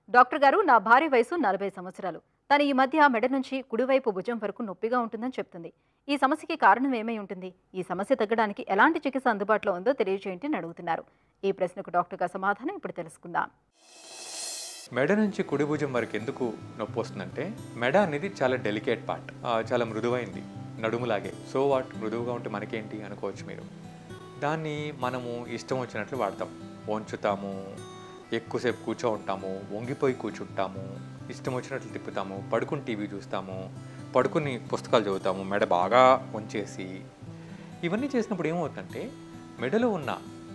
Doctor గారు, నా భార్య వయసు 40 సంవత్సరాలు. తను ఈ మధ్య మెడ నుంచి కుడివైపు భుజం వరకు నొప్పిగా ఉంటుందని చెప్తుంది. ఈ సమస్యకి కారణం ఏమై ఉంటుంది? ఈ సమస్య తగ్గడానికి ఎలాంటి చికిత్స అందుబాటులో ఉందో తెలియజేయండి అని అడుగుతున్నారు. ఈ ప్రశ్నకు డాక్టర్ గారి సమాధానం ఇప్పుడు తెలుసుకుందాం. మెడ నుంచి కుడి భుజం వరకు ఎందుకు నొప్పి వస్తుందంటే, మెడ అనేది చాలా డెలికేట్ పార్ట్, చాలా మృదువైంది, నడుములాగే. సో వాట్, మృదువుగా ఉంటే మనకేంటి అనుకోవచ్చు మీరు. దాన్ని మనము ఇష్టం వచ్చినట్లు వాడతాం. వంచుతాము, ఎక్కువసేపు కూర్చో ఉంటాము, వంగిపోయి కూర్చుంటాము, ఇష్టం వచ్చినట్లు తిప్పుతాము, పడుకుని టీవీ చూస్తాము, పడుకుని పుస్తకాలు చదువుతాము, మెడ బాగా వంచేసి. ఇవన్నీ చేసినప్పుడు ఏమవుతుందంటే, మెడలో ఉన్న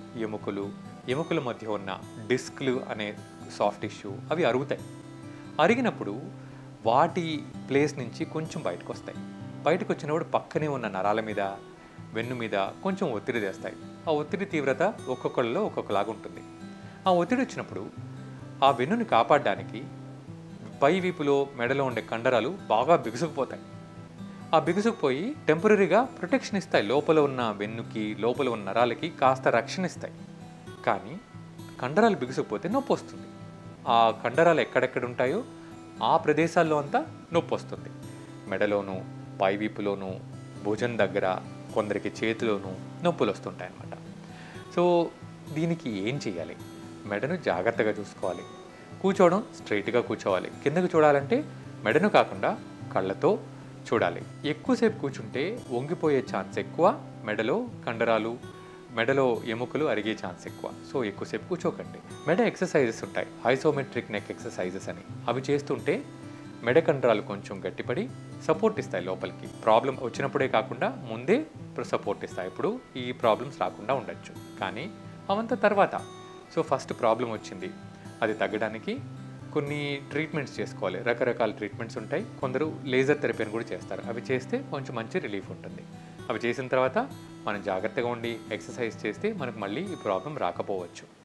ఎముకల మధ్య ఉన్న డిస్క్లు అనే సాఫ్ట్ టిష్యూ అవి అరుగుతాయి. అరిగినప్పుడు వాటి ప్లేస్ నుంచి కొంచెం బయటకు వస్తాయి. బయటకు వచ్చినప్పుడు పక్కనే ఉన్న నరాల మీద, వెన్ను మీద కొంచెం ఒత్తిడి తెస్తాయి. ఆ ఒత్తిడి తీవ్రత ఒక్కొక్కళ్ళలో ఒక్కొక్కలాగా ఉంటుంది. ఆ ఒత్తిడి వచ్చినప్పుడు ఆ వెన్నుని కాపాడడానికి పై వీపులో మెడలో ఉండే కండరాలు బాగా బిగుసుకుపోతాయి. ఆ బిగుసుకుపోయి టెంపరీగా ప్రొటెక్షన్ ఇస్తాయి. లోపల ఉన్న వెన్నుకి, లోపల ఉన్న నరాలకి కాస్త రక్షణ ఇస్తాయి. కానీ కండరాలు బిగుసుకుపోతే నొప్పి వస్తుంది. ఆ కండరాలు ఎక్కడెక్కడ ఉంటాయో ఆ ప్రదేశాల్లో అంతా నొప్పి వస్తుంది. మెడలోనూ, పైవీపులోనూ, భుజం దగ్గర, కొందరికి చేతిలోనూ నొప్పులు వస్తుంటాయి అన్నమాట. సో దీనికి ఏం చేయాలి? మెడను జాగ్రత్తగా చూసుకోవాలి. కూర్చోవడం స్ట్రైట్గా కూర్చోవాలి. కిందకు చూడాలంటే మెడను కాకుండా కళ్ళతో చూడాలి. ఎక్కువసేపు కూర్చుంటే వంగిపోయే ఛాన్స్ ఎక్కువ, మెడలో కండరాలు, మెడలో ఎముకలు అరిగే ఛాన్స్ ఎక్కువ. సో ఎక్కువసేపు కూర్చోకండి. మెడ ఎక్సర్సైజెస్ ఉంటాయి, ఐసోమెట్రిక్ నెక్ ఎక్సర్సైజెస్ అని. అవి చేస్తుంటే మెడ కండరాలు కొంచెం గట్టిపడి సపోర్ట్ ఇస్తాయి లోపలికి. ప్రాబ్లం వచ్చినప్పుడే కాకుండా ముందే సపోర్ట్ ఇస్తాయి. ఇప్పుడు ఈ ప్రాబ్లమ్స్ రాకుండా ఉండొచ్చు. కానీ అవంతా తర్వాత. సో ఫస్ట్ ప్రాబ్లం వచ్చింది, అది తగ్గడానికి కొన్ని ట్రీట్మెంట్స్ చేసుకోవాలి. రకరకాల ట్రీట్మెంట్స్ ఉంటాయి. కొందరు లేజర్ థెరపీ అని కూడా చేస్తారు. అవి చేస్తే కొంచెం మంచి రిలీఫ్ ఉంటుంది. అవి చేసిన తర్వాత మనం జాగ్రత్తగా ఉండి ఎక్సర్సైజ్ చేస్తే మనకు మళ్ళీ ఈ ప్రాబ్లం రాకపోవచ్చు.